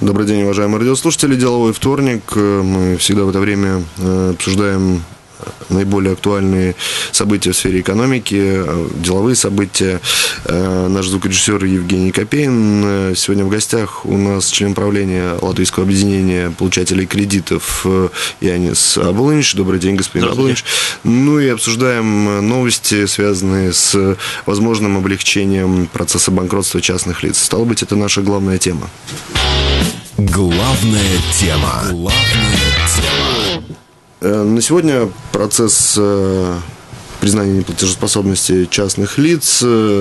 Добрый день, уважаемые радиослушатели. Деловой вторник. Мы всегда в это время обсуждаем наиболее актуальные события в сфере экономики, деловые события. Наш звукорежиссер Евгений Копейн. Сегодня в гостях у нас член правления Латвийского объединения получателей кредитов Янис Абулинч. Добрый день, господин Абулинч. Ну и обсуждаем новости, связанные с возможным облегчением процесса банкротства частных лиц. Стало быть, это наша главная тема. Главная тема. На сегодня процесс признания неплатежеспособности частных лиц,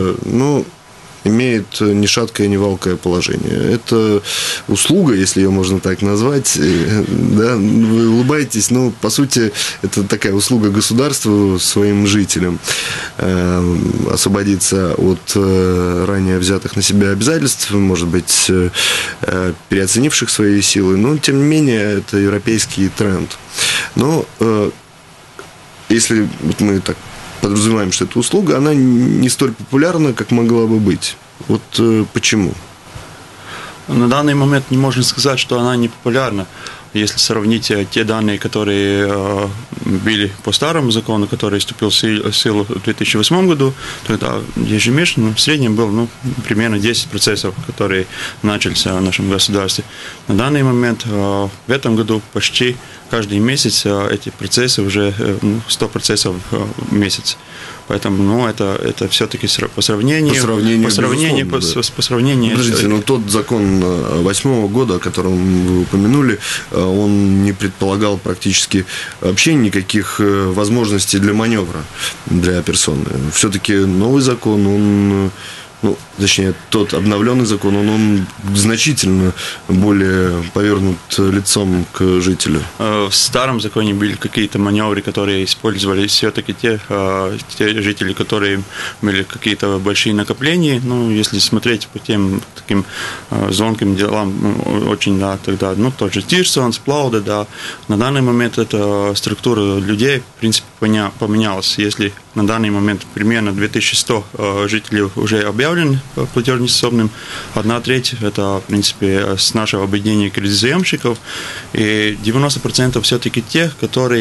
имеет ни шаткое, ни валкое положение. Это услуга, если ее можно так назвать. Да, вы улыбаетесь, но по сути это такая услуга государству своим жителям. Освободиться от ранее взятых на себя обязательств, может быть, переоценивших свои силы. Но, тем не менее, это европейский тренд. Но если мы так подразумеваем, что это услуга, она не столь популярна, как могла бы быть. Вот почему? На данный момент не можно сказать, что она не популярна. Если сравнить те данные, которые были по старому закону, который вступил в силу в 2008 году, то это ежемесячно в среднем был примерно 10 процессов, которые начались в нашем государстве. На данный момент в этом году почти каждый месяц эти процессы уже 100 процессов в месяц. Поэтому, это все-таки по сравнению. По сравнению. Подождите, но тот закон 2008 года, о котором вы упомянули, он не предполагал практически вообще никаких возможностей для маневра для персоны. Все-таки новый закон, тот обновленный закон, он значительно более повернут лицом к жителю. В старом законе были какие-то маневры, которые использовались все-таки те жители, которые были какие-то большие накопления. Если смотреть по тем таким звонким делам, очень, тогда, тот же Тирсонс, Плауде, на данный момент эта структура людей, в принципе, поменялась. Если на данный момент примерно 2100 жителей уже объявлены платежнеспособным, 1/3 это, в принципе, с нашего объединения кредитозаемщиков, и 90% все-таки тех,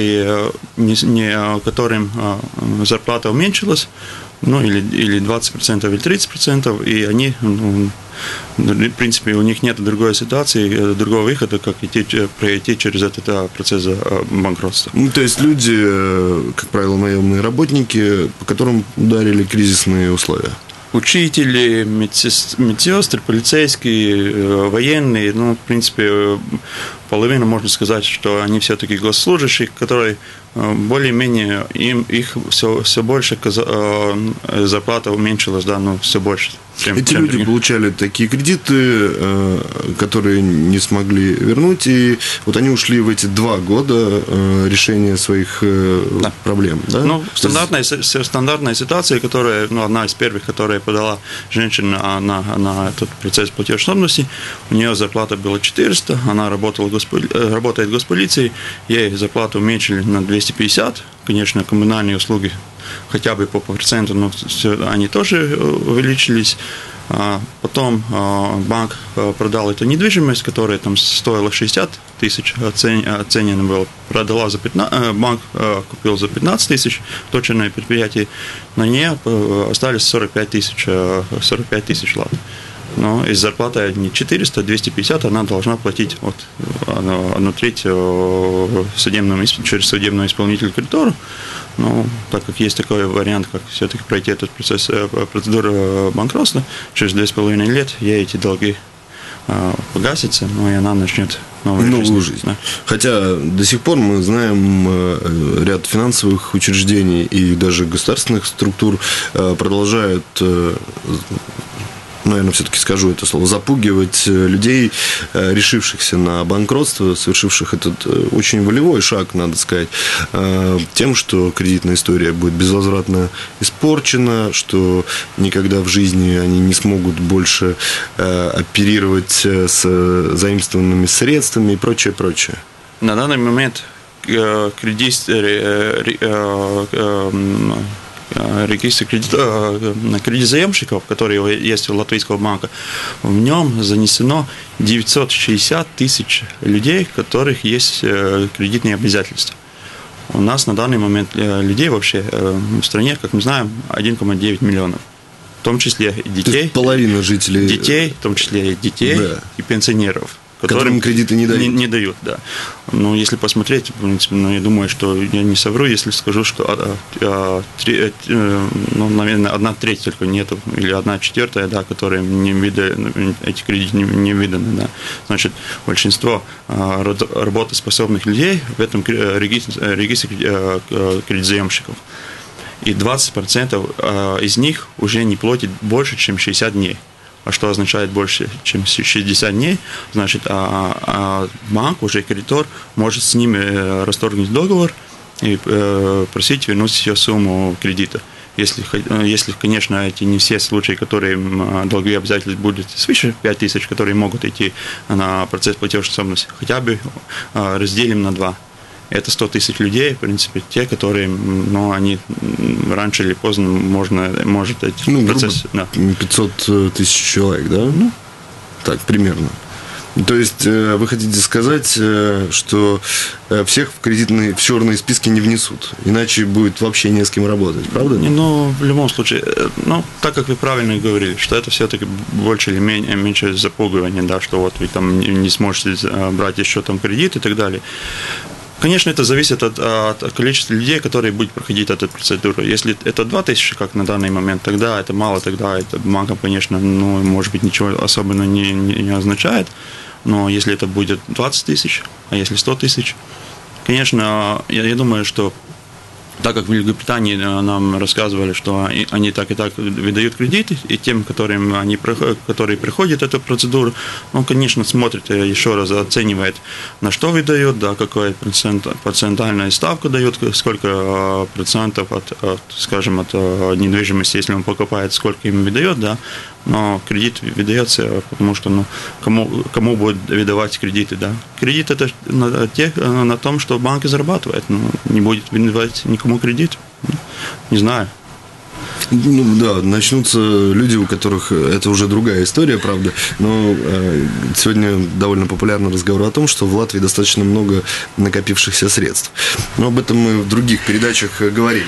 которым зарплата уменьшилась, или 20%, или 30%, и они, в принципе, у них нет другой ситуации, другого выхода, как пройти через этот процесс банкротства. То есть люди, как правило, наемные работники, по которым ударили кризисные условия. Учители, медсестры, полицейские, военные, в принципе, половина, можно сказать, что они все-таки госслужащие, которые более-менее их все больше зарплата уменьшилась, все больше. Эти люди получали такие кредиты, которые не смогли вернуть, и вот они ушли в эти 2 года решения своих проблем. Да? Стандартная ситуация, которая, одна из первых, которая подала женщина на этот процесс платежеспособности, у нее зарплата была 400, она работает в госполиции, ей зарплату уменьшили на 250, конечно, коммунальные услуги хотя бы по проценту, но они тоже увеличились. Потом банк продал эту недвижимость, которая там стоила 60 тысяч, оценена была, продала за 15, банк купил за 15 тысяч, точное предприятие, на ней остались 45 тысяч лат. Но из зарплаты не 400, а 250 она должна платить 1/3 через судебного исполнителя кредитора. Так как есть такой вариант, как все-таки пройти этот процедуру банкротства, через 2,5 лет ей эти долги погасятся, и она начнет новую жизнь. Да. Хотя до сих пор мы знаем ряд финансовых учреждений и даже государственных структур продолжают, наверное, все-таки скажу это слово, запугивать людей, решившихся на банкротство, совершивших этот очень волевой шаг, надо сказать, тем, что кредитная история будет безвозвратно испорчена, что никогда в жизни они не смогут больше оперировать с заимствованными средствами и прочее, прочее. На данный момент регистр кредитозаемщиков, который есть у Латвийского банка, в нем занесено 960 тысяч людей, у которых есть кредитные обязательства. У нас на данный момент людей вообще в стране, как мы знаем, 1,9 миллионов. В том числе и детей. Половина жителей. Детей, в том числе и детей, да. И пенсионеров. Которым кредиты не дают. Не дают, да. Но если посмотреть, в принципе, я думаю, что я не совру, если скажу, что наверное, 1/3 только нету, или 1/4, да, которые эти кредиты не выданы. Да. Значит, большинство работоспособных людей в этом регистре кредитозаемщиков. И 20% из них уже не платят больше, чем 60 дней. А что означает больше, чем 60 дней? Значит, банк, уже кредитор, может с ними расторгнуть договор и просить вернуть всю сумму кредита. Если, конечно, эти не все случаи, которые долговые обязательства будут свыше 5 тысяч, которые могут идти на процесс платежеспособности, хотя бы разделим на 2. Это 100 тысяч людей, в принципе, те, которые, они раньше или поздно может эти процессы... Да. 500 тысяч человек, да? Так, примерно. То есть вы хотите сказать, что всех в черные списки не внесут, иначе будет вообще не с кем работать, правда? В любом случае, так как вы правильно говорили, что это все-таки больше или меньше запугивание, да, что вот вы там не сможете брать еще там кредит и так далее. Конечно, это зависит от количества людей, которые будут проходить эту процедуру. Если это 2000, как на данный момент, тогда это мало, тогда это банкам, конечно, может быть, ничего особенно не означает. Но если это будет 20 тысяч, а если 100 тысяч, конечно, я думаю, что так как в Великобритании нам рассказывали, что они так и так выдают кредиты, и тем, которые проходят эту процедуру, он, конечно, смотрит еще раз, оценивает, на что выдает, да, какая процентальная ставка дает, сколько процентов от недвижимости, если он покупает, сколько им выдает, да, но кредит выдается, потому что кому будет выдавать кредиты, да. Кредит это на том, что банки зарабатывают, не будет выдавать никому кредит, не знаю. Да, начнутся люди, у которых это уже другая история, правда. Но сегодня довольно популярный разговор о том, что в Латвии достаточно много накопившихся средств. Но об этом мы в других передачах говорили.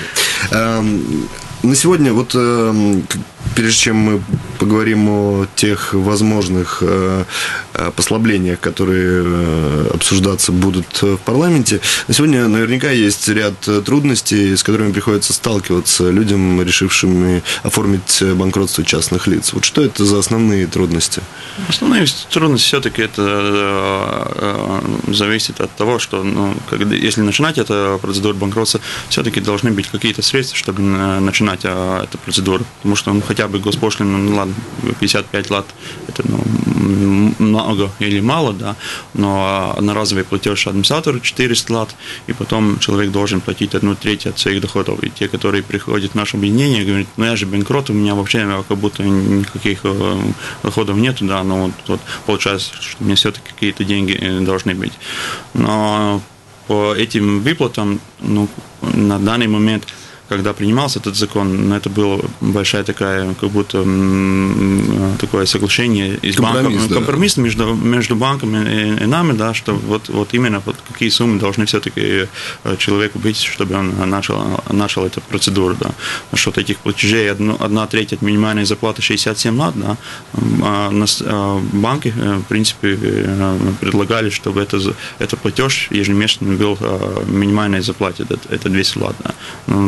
На сегодня, прежде чем мы поговорим о тех возможных послаблениях, которые обсуждаться будут в парламенте, на сегодня наверняка есть ряд трудностей, с которыми приходится сталкиваться людям, решившим оформить банкротство частных лиц. Вот что это за основные трудности? Основные трудности все-таки это зависит от того, что если начинать эту процедуру банкротства, все-таки должны быть какие-то средства, чтобы начинать эту процедуру. Потому что хотя бы госпошлина, ладно, 55 лат, это много или мало, да, но одноразовый платеж администратору 400 лат, и потом человек должен платить 1/3 от своих доходов. И те, которые приходят в наше объединение, говорят, я же банкрот, у меня вообще как будто никаких доходов нету, да, но вот получается, что у меня все-таки какие-то деньги должны быть. Но по этим выплатам, на данный момент, когда принимался этот закон, это было большая такая, как будто такое соглашение из банков, компромисс между банком и нами, да, что вот именно какие суммы должны все-таки человеку быть, чтобы он начал эту процедуру, да. Что этих платежей 1/3 от минимальной зарплаты 67 лат, да, банки, в принципе, предлагали, чтобы это платеж ежемесячный был минимальной зарплате, это 200 лат, да.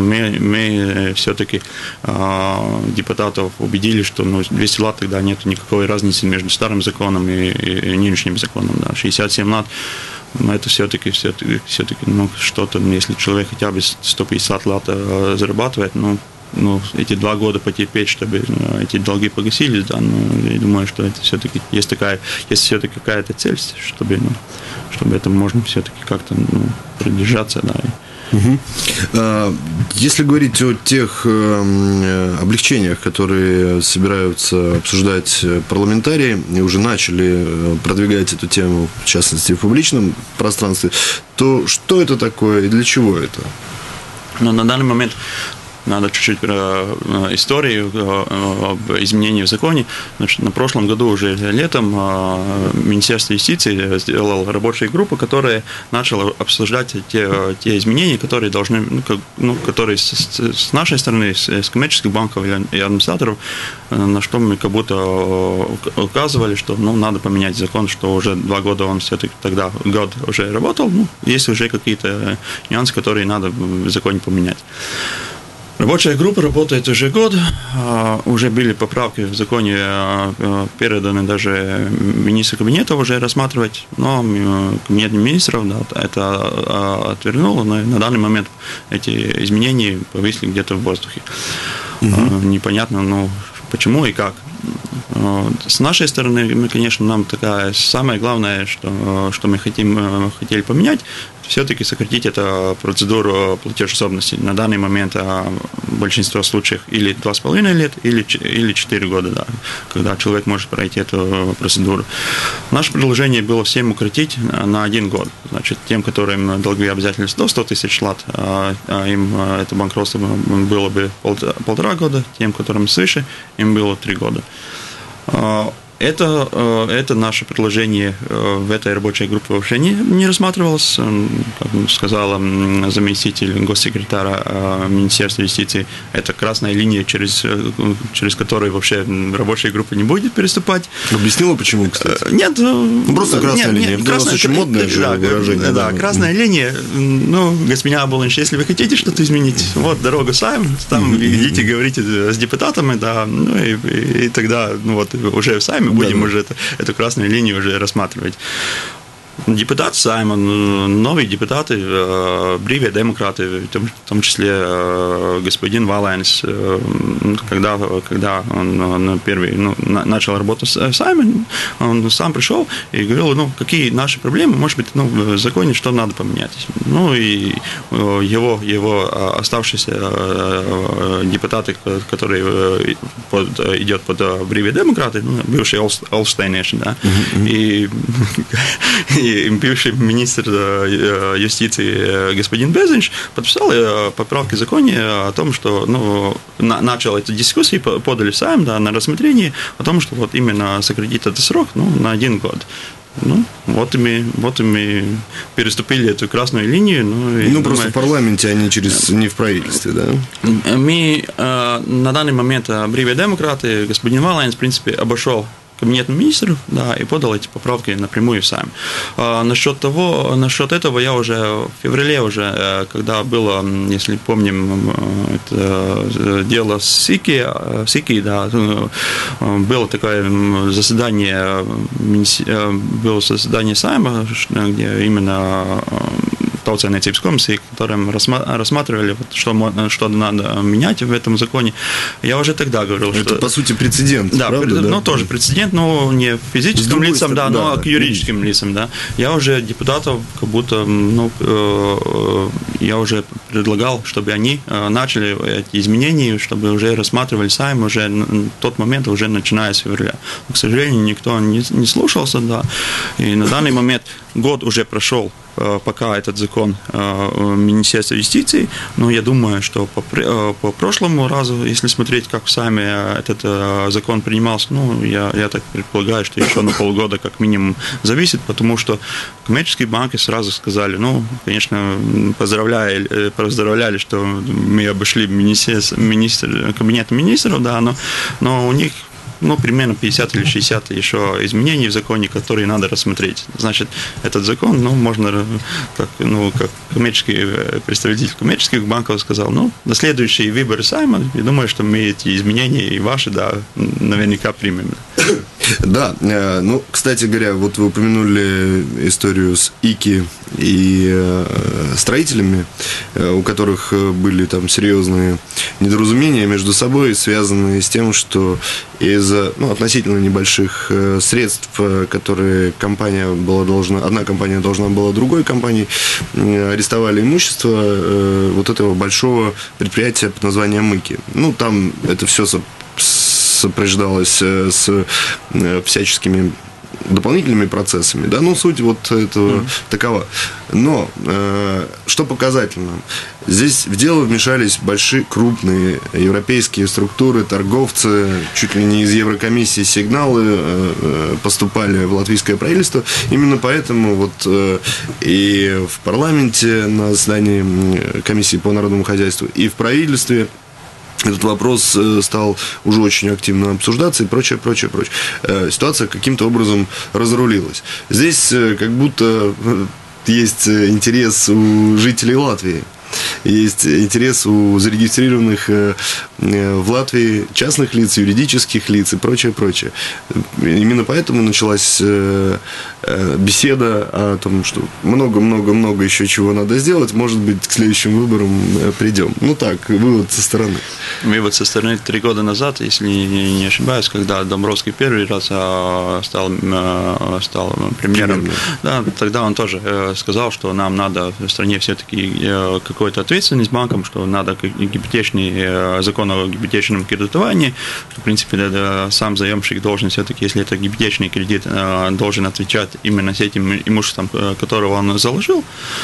Мы все-таки депутатов убедили, что 200 лат тогда нет никакой разницы между старым законом и нынешним законом. Да. 67 лат, это все-таки что-то, если человек хотя бы 150 лат зарабатывает, эти 2 года потерпеть, чтобы эти долги погасились, да, я думаю, что это все-таки есть все-таки какая-то цель, чтобы это можно все-таки как-то продержаться, да. Угу. Если говорить о тех облегчениях, которые собираются обсуждать парламентарии и уже начали продвигать эту тему, в частности, в публичном пространстве, то что это такое и для чего это? На данный момент надо чуть-чуть историю об изменении в законе. Значит, на прошлом году уже летом Министерство юстиции сделало рабочую группу, которая начала обсуждать те изменения, которые должны, которые с нашей стороны, с коммерческих банков и администраторов, на что мы как будто указывали, что надо поменять закон, что уже 2 года он все-таки тогда год уже работал, есть уже какие-то нюансы, которые надо в законе поменять. Рабочая группа работает уже год, уже были поправки в законе, переданы даже министру кабинета уже рассматривать, но кабинет министров это отвернул, но на данный момент эти изменения повисли где-то в воздухе. Непонятно, почему и как. С нашей стороны, мы, конечно, нам самое главное, что мы хотели поменять, все-таки сократить эту процедуру платежеспособности. На данный момент в большинстве случаев или 2,5 лет, или 4 года, да, когда человек может пройти эту процедуру. Наше предложение было всем укоротить на 1 год. Значит, тем, которым долговые обязательства до 100 тысяч лат, им это банкротство было бы 1,5 года, тем, которым свыше, им было 3 года. Это наше предложение в этой рабочей группе вообще не рассматривалось. Как сказала заместитель госсекретаря Министерства юстиции, это красная линия, через которую вообще рабочая группа не будет переступать. Объяснила, почему, кстати? Нет. Просто красная линия. Для вас очень модное же выражение. Да, красная линия. Господин Абулович, если вы хотите что-то изменить, вот дорога Сайм, там идите, говорите с депутатами, да, и тогда уже в Сайме будем уже эту красную линию уже рассматривать. Депутат Саймон, новые депутаты, бривые демократы, в том числе господин Валайнс, когда он первый начал работать с Саймоном, он сам пришел и говорил, какие наши проблемы, может быть, в законе что надо поменять. И его оставшиеся депутаты, которые идет под бривые демократы, бывшие Олштейнеши, да, и бывший министр юстиции господин Безинч подписал поправки в законе о том, что начал эту дискуссию, подали в Сайм на рассмотрение о том, что именно сократить этот срок на 1 год. Вот и мы переступили эту красную линию. Просто в парламенте, а не в правительстве, да? Мы на данный момент бривые демократы, господин Валайнс, в принципе, обошел кабинет министров, да, и подал эти поправки напрямую сам. Насчет этого я уже в феврале, когда было, если помним, это дело с СИКИ, да, было такое заседание Сайма, где именно Таутсайниecības комиссии, которым рассматривали, что надо менять в этом законе. Я уже тогда говорил, что... Это, по сути, прецедент, да, правда? Да? Тоже прецедент, но не физическим лицам, да, но к юридическим лицам, да. Я уже депутатов как будто, я уже предлагал, чтобы они начали эти изменения, чтобы уже рассматривали сами уже в тот момент, уже начиная с февраля. Но, к сожалению, никто не слушался, да, и на данный момент год уже прошел, пока этот закон Министерства юстиции, но я думаю, что по прошлому разу, если смотреть, как сами этот закон принимался, я так предполагаю, что еще на полгода как минимум зависит, потому что коммерческие банки сразу сказали, конечно, поздравляли, что мы обошли кабинет министров, да, но у них примерно 50 или 60 еще изменений в законе, которые надо рассмотреть. Значит, этот закон, можно, как коммерческий представитель коммерческих банков сказал, на следующие выборы Сайма, я думаю, что мы эти изменения и ваши, да, наверняка примем. Да, кстати говоря, вот вы упомянули историю с ИКИ и строителями, у которых были там серьезные недоразумения между собой, связанные с тем, что из-за относительно небольших средств, которые одна компания должна была другой компании, арестовали имущество вот этого большого предприятия под названием ИКИ. Там это все сопровождалось с всяческими дополнительными процессами, да, ну, суть вот этого такова. Но, что показательно, здесь в дело вмешались большие, крупные европейские структуры, торговцы, чуть ли не из Еврокомиссии сигналы поступали в латвийское правительство. Именно поэтому вот и в парламенте на заседании комиссии по народному хозяйству, и в правительстве этот вопрос стал уже очень активно обсуждаться и прочее. Ситуация каким-то образом разрулилась. Здесь как будто есть интерес у жителей Латвии. Есть интерес у зарегистрированных в Латвии частных лиц, юридических лиц и прочее. Именно поэтому началась беседа о том, что много еще чего надо сделать. Может быть, к следующим выборам придем. Ну так, вывод со стороны. Вывод со стороны 3 года назад, если не ошибаюсь, когда Домбровский первый раз стал премьером, да, тогда он тоже сказал, что нам надо в стране все-таки какую-то ответственность банкам, что надо гипотечный закон о гипотечном кредитовании, что, в принципе, сам заемщик должен все-таки, если это гипотечный кредит, должен отвечать именно с этим имуществом, которого он заложил.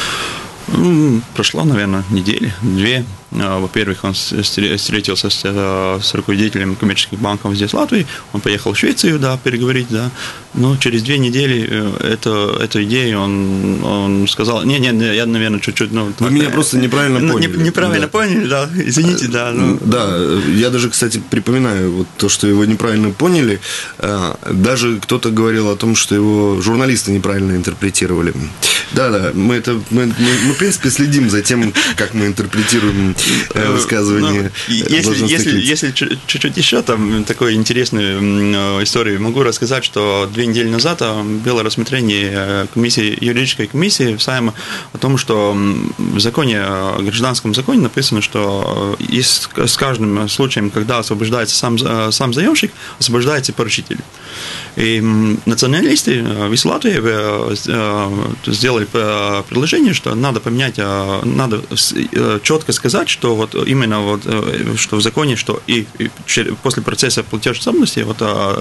Прошло, наверное, недели, 2. Во-первых, он встретился с руководителем коммерческих банков здесь, в Латвии. Он поехал в Швецию, да, переговорить, да. Но через 2 недели эту идею он сказал... Не, я, наверное, чуть-чуть... Вы меня просто неправильно поняли. Неправильно поняли, да. Извините, да. Да, я даже, кстати, припоминаю вот то, что его неправильно поняли. Даже кто-то говорил о том, что его журналисты неправильно интерпретировали. Да, мы, в принципе, следим за тем, как мы интерпретируем высказывания. Если чуть-чуть еще там такой интересную историю могу рассказать, что 2 недели назад было рассмотрение юридической комиссии в Сайме о том, что в законе, в гражданском законе написано, что с каждым случаем, когда освобождается сам заемщик, освобождается поручитель. И националисты в Латвии сделали предложение, что надо поменять, надо четко сказать, что вот именно вот, что в законе, что и после процесса платежеспособности вот,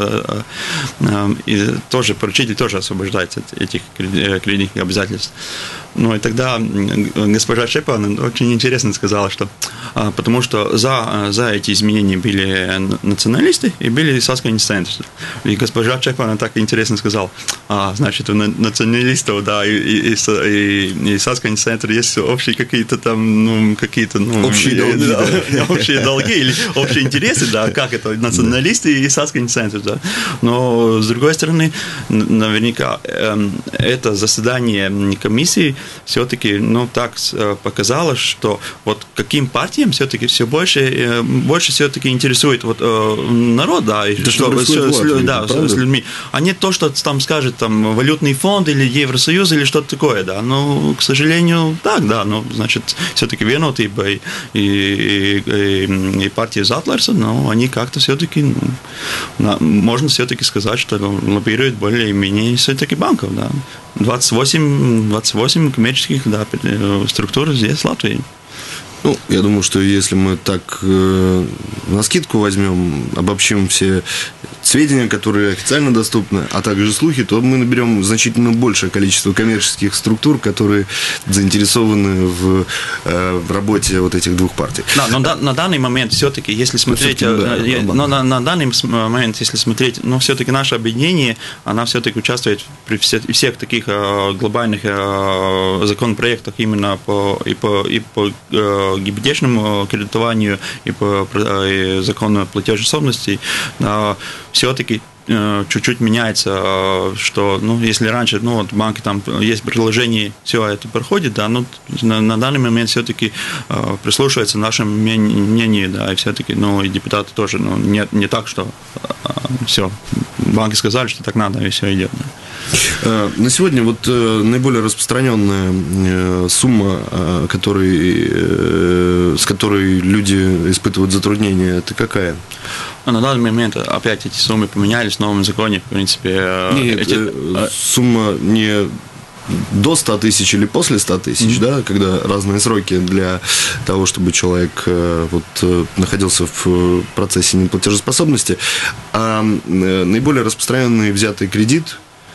и тоже поручитель тоже освобождается от этих кредитных обязательств. Ну и тогда госпожа Чепан очень интересно сказала, что потому что за эти изменения были националисты и были саskaņas. И госпожа Чепан так интересно сказала, значит, у националистов, да, и саskaņas есть общие какие-то там, общие долги, да, общие долги или общие интересы, да, как это, националисты и саskaņas, да. Но, с другой стороны, наверняка, это заседание комиссии все-таки, так показало, что вот каким партиям все-таки все больше все-таки интересует вот народ, да, и что с людьми, а не то, что там скажет там валютный фонд или Евросоюз или что-то такое, да. Ну, к сожалению, так, да, значит, все-таки Vienotība и партия Затлерса, но они как-то все-таки, можно все-таки сказать, что лоббируют более-менее все-таки банков, да. 28 коммерческих, да, структур здесь, в Латвии. Ну, я думаю, что если мы так навскидку возьмем, обобщим все сведения, которые официально доступны, а также слухи, то мы наберем значительно большее количество коммерческих структур, которые заинтересованы в работе вот этих 2 партий. Да, но на данный момент все-таки, если смотреть, на данный момент, если смотреть, все-таки наше объединение, она все-таки участвует при всех таких глобальных законопроектах именно по гипотечному кредитованию и по закону платежеспособности. Все-таки чуть-чуть меняется, что, если раньше, вот банки там есть приложение, все это проходит, да, на данный момент все-таки прислушивается нашему мнению, да, и все-таки, и депутаты тоже, не так, что все, банки сказали, что так надо, и все идет. Да. На сегодня вот наиболее распространенная сумма, с которой люди испытывают затруднения, это какая? На данный момент опять эти суммы поменялись в новом законе, в принципе. Сумма не до 100 тысяч или после 100 тысяч, да, когда разные сроки для того, чтобы человек находился в процессе неплатежеспособности, а наиболее распространенный взятый кредит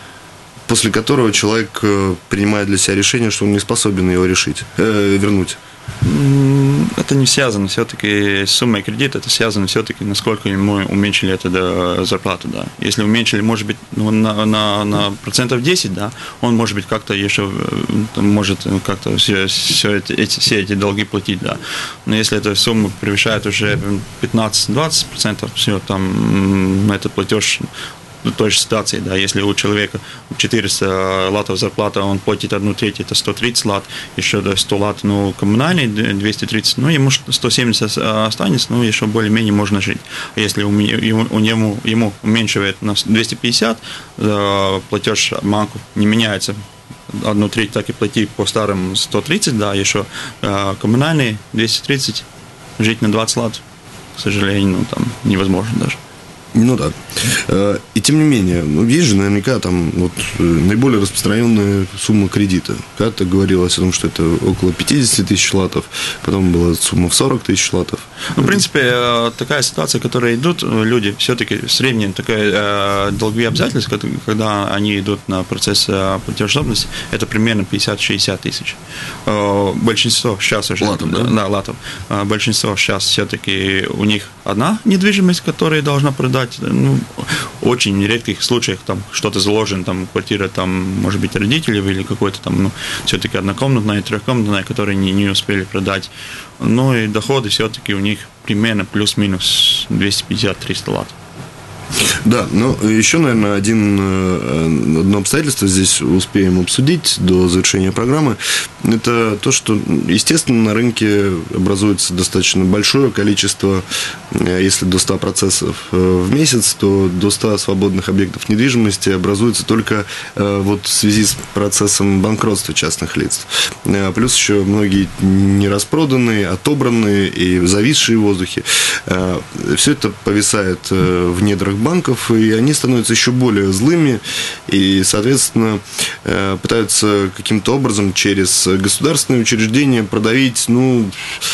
после которого человек принимает для себя решение, что он не способен его вернуть? Это не связано все-таки с суммой кредита, это связано все-таки, насколько ему уменьшили эту зарплату, да. Если уменьшили, может быть, на процентов 10, да, он, может быть, как-то еще может как-то все эти долги платить, да. Но если эта сумма превышает уже 15-20%, все, там этот платеж в той же ситуации, да, если у человека 400 латов зарплата, он платит 1/3, это 130 лат, еще 100 лат, ну, коммунальный, 230, ну, ему 170 останется, ну, еще более-менее можно жить. А если ему уменьшивает на 250, платеж банку не меняется, 1/3 так и плати по старым 130, да, еще коммунальный 230, жить на 20 лат, к сожалению, ну, там невозможно даже. Ну да. И тем не менее, есть же наверняка там вот наиболее распространенная сумма кредита. Когда-то говорилось о том, что это около 50 тысяч латов, потом была сумма в 40 тысяч латов. Ну, в принципе, такая ситуация, которая идут, люди все-таки средние долговые обязательства, когда они идут на процесс платежеспособности, это примерно 50-60 тысяч. Большинство сейчас уже... Латов, да? Да, латов. Большинство сейчас все-таки у них одна недвижимость, которая должна продать. Ну, очень редких случаях там что-то заложено, там квартира, там, может быть, родителей или какой-то там, ну, все-таки однокомнатная, трехкомнатная, которые не успели продать. Ну и доходы все-таки у них примерно плюс-минус 250-300 лат. Да, но еще, наверное, одно обстоятельство здесь успеем обсудить до завершения программы. Это то, что, естественно, на рынке образуется достаточно большое количество, если до 100 процессов в месяц, то до 100 свободных объектов недвижимости образуется только вот в связи с процессом банкротства частных лиц. Плюс еще многие не распроданные, отобранные и зависшие в воздухе. Все это повисает в недрах банков, и они становятся еще более злыми и, соответственно, пытаются каким-то образом через государственные учреждения продавить, ну,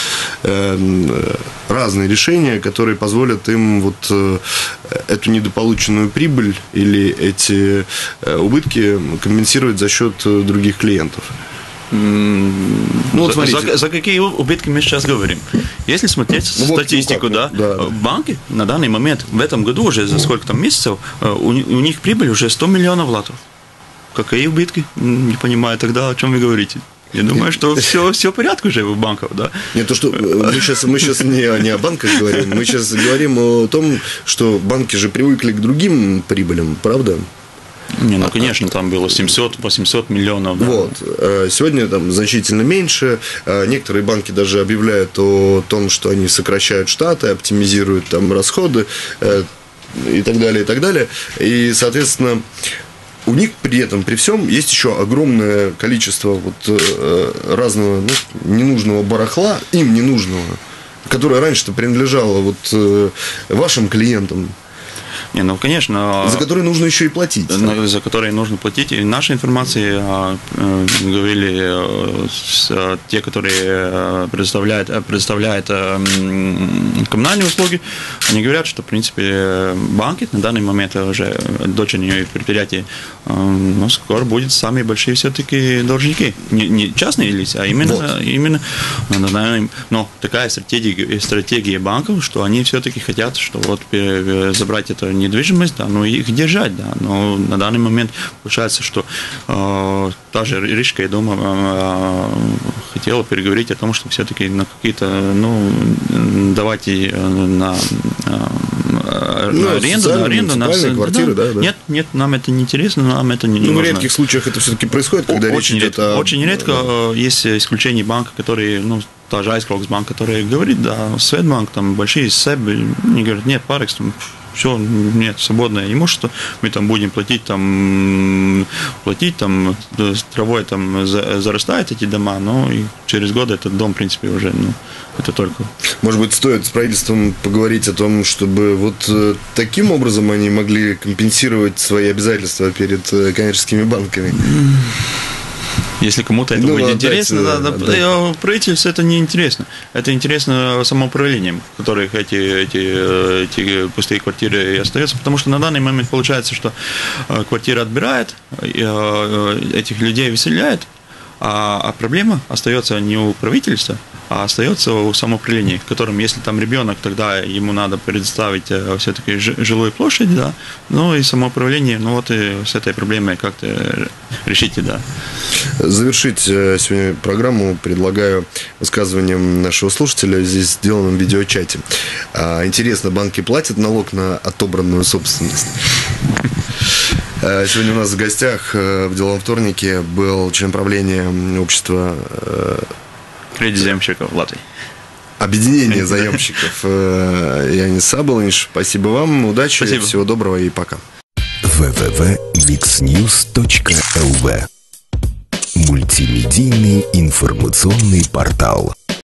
разные решения, которые позволят им вот эту недополученную прибыль или эти убытки компенсировать за счет других клиентов. Ну, вот за какие убытки мы сейчас говорим? Если смотреть статистику, да, банки на данный момент, в этом году уже за сколько там месяцев, у них прибыль уже 100 миллионов латов. Какие убытки? Не понимаю тогда, о чем вы говорите. Я думаю, что все в порядке уже у банков, да. Нет, то, что мы сейчас не о банках говорим, мы сейчас говорим о том, что банки же привыкли к другим прибылям, правда? Не, ну, конечно, там было 700-800 миллионов. Да. Вот. Сегодня там значительно меньше. Некоторые банки даже объявляют о том, что они сокращают штаты, оптимизируют там расходы и так далее, и так далее. И, соответственно, у них при этом, при всем, есть еще огромное количество вот разного, ну, ненужного барахла, им ненужного, которое раньше-то принадлежало вот вашим клиентам. Не, ну, конечно. За которые нужно еще и платить. За которые нужно платить. И нашей информации говорили те, которые предоставляют коммунальные услуги. Они говорят, что, в принципе, банки на данный момент уже дочерние предприятия, ну, скоро будут самые большие все-таки должники. Не частные лица, а именно но такая стратегия банков, что они все-таки хотят, что вот забрать это недвижимость, да, ну, их держать, да, но на данный момент получается, что та же Рижская дума хотела переговорить о том, что все-таки на какие-то, ну, давать на аренду, на квартиры, да. Нет, нам это не интересно, нам это не нужно. В редких случаях это все-таки происходит, когда речь идет о... Очень редко есть исключение банка, которые, ну, та же Aizkrauklis, который говорит, да, Swedbank, там, большие СЭБ, они говорят, нет, Парекс, там, все, нет, свободное имущество, мы там будем платить, травой там зарастают эти дома, но и через год этот дом, в принципе, уже, ну, это только... Может быть, стоит с правительством поговорить о том, чтобы вот таким образом они могли компенсировать свои обязательства перед коммерческими банками? Если кому-то это будет интересно, правительству это не интересно. Это интересно самоуправлением, в которых эти пустые квартиры и остаются. Потому что на данный момент получается, что квартира отбирает, этих людей выселяет, а проблема остается не у правительства, а остается у самоуправления, в котором, если там ребенок, тогда ему надо предоставить все-таки жилую площадь, да, ну и самоуправление, ну вот и с этой проблемой как-то решите, да. Завершить сегодня программу предлагаю высказыванием нашего слушателя в здесь сделанном видеочате. Интересно, банки платят налог на отобранную собственность? Сегодня у нас в гостях в деловом вторнике был член правления общества Кредит заемщиков Латвии. Объединение заемщиков Янис Сабалинш. Спасибо вам, удачи, Спасибо. Всего доброго и пока. www.mixnews.lv Мультимедийный информационный портал.